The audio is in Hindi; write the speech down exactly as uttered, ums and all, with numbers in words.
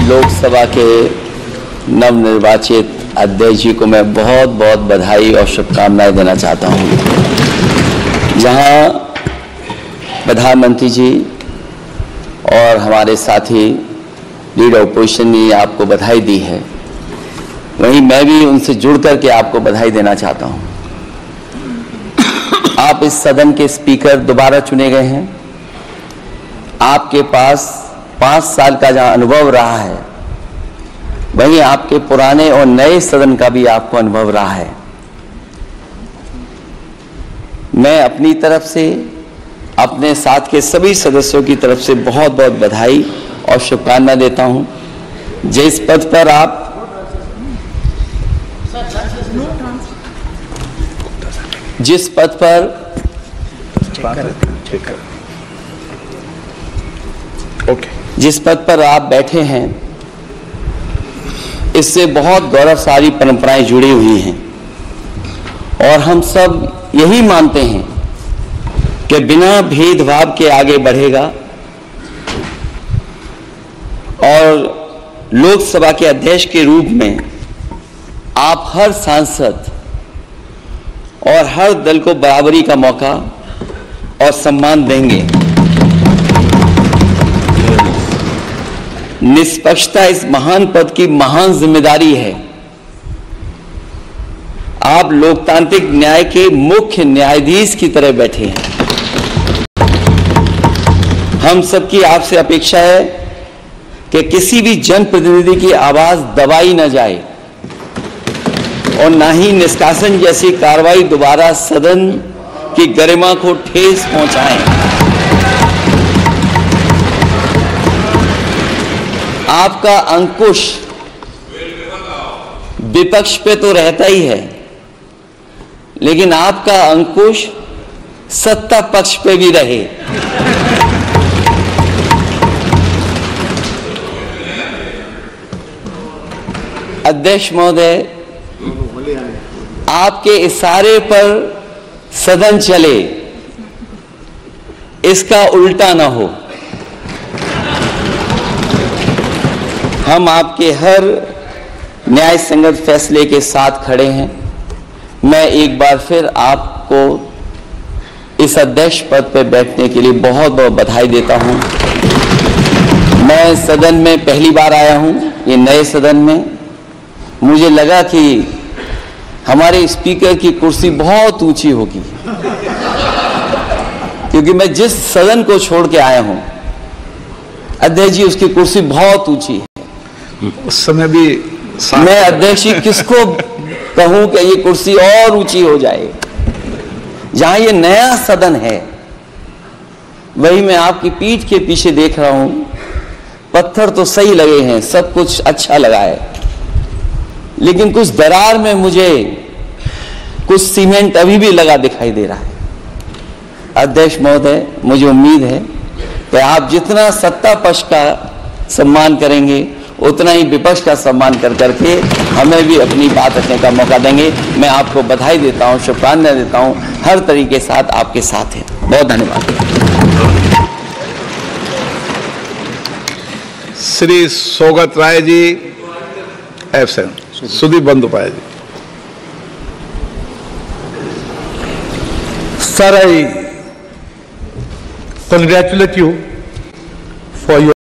लोकसभा के नवनिर्वाचित अध्यक्ष जी को मैं बहुत बहुत बधाई और शुभकामनाएं देना चाहता हूं। जहां प्रधानमंत्री जी और हमारे साथी लीडर ओपोजिशन ने आपको बधाई दी है, वहीं मैं भी उनसे जुड़ करके आपको बधाई देना चाहता हूं। आप इस सदन के स्पीकर दोबारा चुने गए हैं। आपके पास पांच साल का जहां अनुभव रहा है, वहीं आपके पुराने और नए सदन का भी आपको अनुभव रहा है। मैं अपनी तरफ से, अपने साथ के सभी सदस्यों की तरफ से बहुत बहुत बधाई और शुभकामना देता हूं। जिस पद पर आप जिस पद पर ओके जिस पद पर आप बैठे हैं, इससे बहुत गौरवशाली परंपराएं जुड़ी हुई हैं और हम सब यही मानते हैं कि बिना भेदभाव के आगे बढ़ेगा और लोकसभा के अध्यक्ष के रूप में आप हर सांसद और हर दल को बराबरी का मौका और सम्मान देंगे। निष्पक्षता इस महान पद की महान जिम्मेदारी है। आप लोकतांत्रिक न्याय के मुख्य न्यायाधीश की तरह बैठे हैं। हम सबकी आपसे अपेक्षा है कि किसी भी जनप्रतिनिधि की आवाज दबाई न जाए और ना ही निष्कासन जैसी कार्रवाई दोबारा सदन की गरिमा को ठेस पहुंचाएं। आपका अंकुश विपक्ष पे तो रहता ही है, लेकिन आपका अंकुश सत्ता पक्ष पे भी रहे। अध्यक्ष महोदय, आपके इशारे पर सदन चले, इसका उल्टा ना हो। हम आपके हर न्याय संगत फैसले के साथ खड़े हैं। मैं एक बार फिर आपको इस अध्यक्ष पद पर बैठने के लिए बहुत बहुत बधाई देता हूं। मैं सदन में पहली बार आया हूं, ये नए सदन में। मुझे लगा कि हमारे स्पीकर की कुर्सी बहुत ऊंची होगी, क्योंकि मैं जिस सदन को छोड़ के आया हूं, अध्यक्ष जी, उसकी कुर्सी बहुत ऊंची है। उस समय भी मैं अध्यक्ष जी किसको कहूं कि ये कुर्सी और ऊंची हो जाए। जहां ये नया सदन है, वही मैं आपकी पीठ के पीछे देख रहा हूं, पत्थर तो सही लगे हैं, सब कुछ अच्छा लगा है, लेकिन कुछ दरार में मुझे कुछ सीमेंट अभी भी लगा दिखाई दे रहा है। अध्यक्ष महोदय, मुझे उम्मीद है कि आप जितना सत्ता पक्ष का सम्मान करेंगे, उतना ही विपक्ष का सम्मान कर करके हमें भी अपनी बात रखने का मौका देंगे। मैं आपको बधाई देता हूं, शुभकामनाएं देता हूं, हर तरीके साथ आपके साथ है। बहुत धन्यवाद। Shri Saugata Roy ji absent. Sudip Bandyopadhyay ji. Sir, I congratulate you for your